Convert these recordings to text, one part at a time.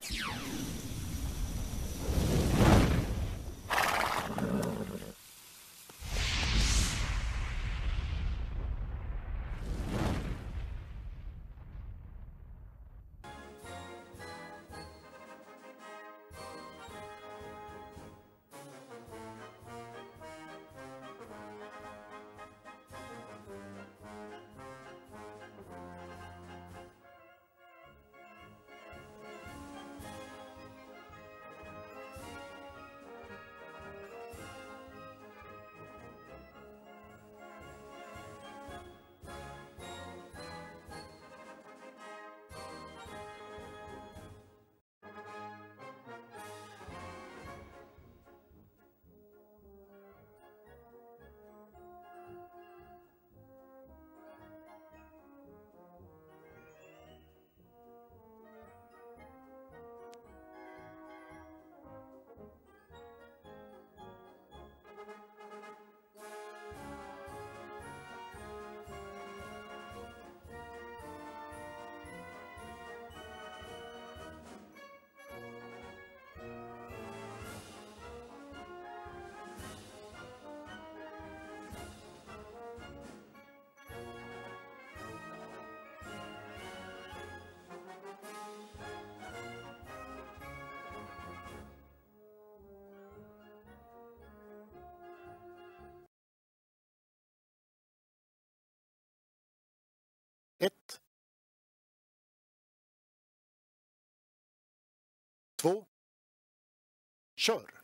Ett. 2. Kör.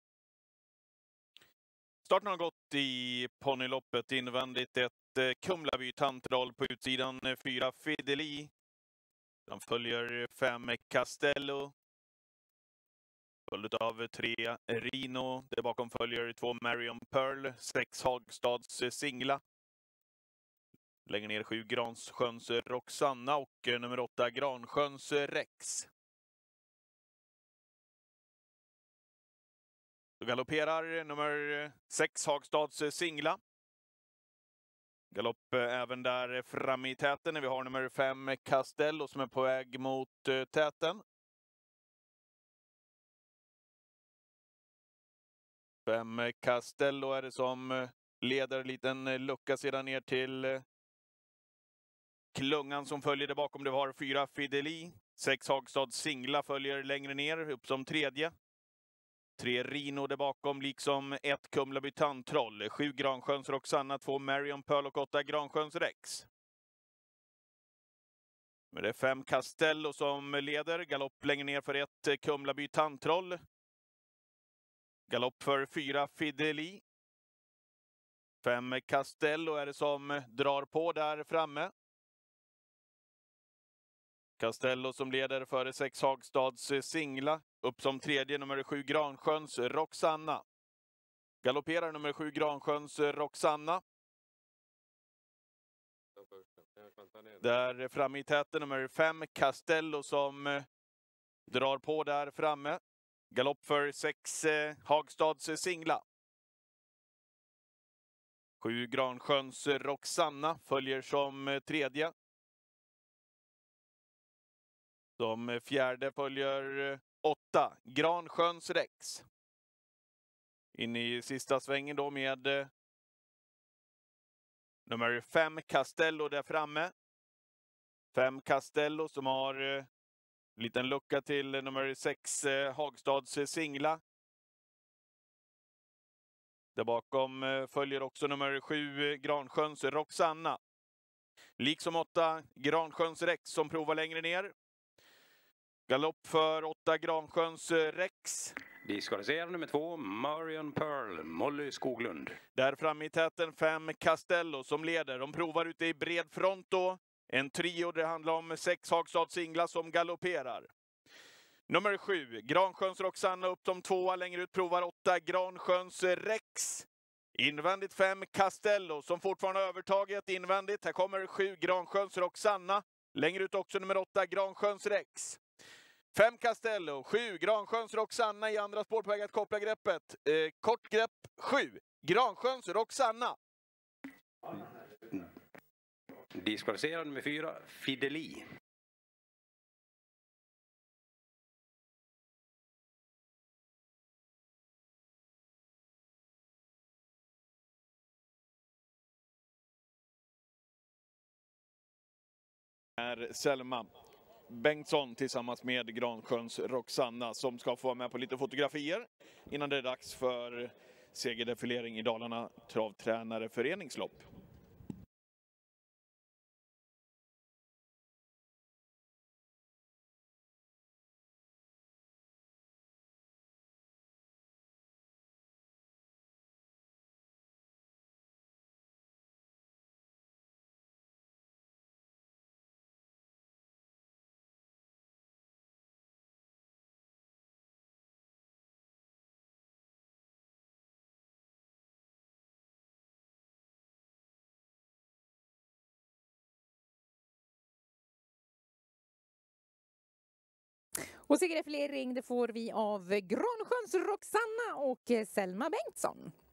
Starten har gått i ponnyloppet invändigt. Ett Kumlaby Tantroll på utsidan, 4 Fideli. De följer 5 Castello. Följt av 3 Rino. Där bakom följer 2 Marion Pearl, 6 Hagstads Singla. Längre ner 7 Granssjöns Roxanna och nummer 8 Gransjöns Rex. Då galopperar nummer 6 Hagstads Singla. Galopp även där framme i täten. Vi har nummer 5 Castello som är på väg mot täten. 5 Castello är det som leder en liten lucka sedan ner till klungan som följer där bakom. Det har 4 Fideli. 6 Hagstads Singla följer längre ner upp som tredje. 3 Rino där bakom, liksom 1 Kumlaby Tantroll, 7 Gransjöns Roxanna, 2 Marion Pearl och 8 Gransjöns Rex. Men det är 5 Castello som leder. Galopp längre ner för 1 Kumlaby Tantroll. Galopp för 4 Fideli. 5 Castello är det som drar på där framme. Castello som leder före 6 Hagstads Singla. Upp som tredje nummer 7 Gransjöns Roxanna. Galopperar nummer 7 Gransjöns Roxanna. Där framme i täten nummer 5 Castello som drar på där framme. Galopp för 6 Hagstads Singla. 7 Gransjöns Roxanna följer som tredje. Som fjärde följer 8 Gransjöns Rex. In i sista svängen då med nummer 5 Castello där framme. 5 Castello som har en liten lucka till nummer 6 Hagstads Singla. Där bakom följer också nummer 7 Gransjöns Roxanna. Liksom 8 Gransjöns Rex som provar längre ner. Galopp för 8 Gransjöns Rex. Diskvalificerad nummer 2, Marion Pearl, Molly Skoglund. Där framme i täten 5 Castello som leder. De provar ute i bred front då. En trio, det handlar om 6 Hagstads Singla som galopperar. Nummer 7, Gransjöns Roxanna upp som 2, längre ut provar 8 Gransjöns Rex. Invändigt 5 Castello som fortfarande har övertaget invändigt. Här kommer 7 Gransjöns Roxanna. Längre ut också nummer 8 Gransjöns Rex. 5 Castello, 7 Gransjöns Roxanna i andra spår på väg att koppla greppet. Kort grepp 7 Gransjöns Roxanna. Diskvalificerad nummer 4, Fideli. är Selma Bengtsson tillsammans med Gransjöns Roxanna som ska få vara med på lite fotografier innan det är dags för segerdefilering i Dalarna travtränare föreningslopp. Och segerefilering det får vi av Gransjöns Roxanna och Selma Bengtsson.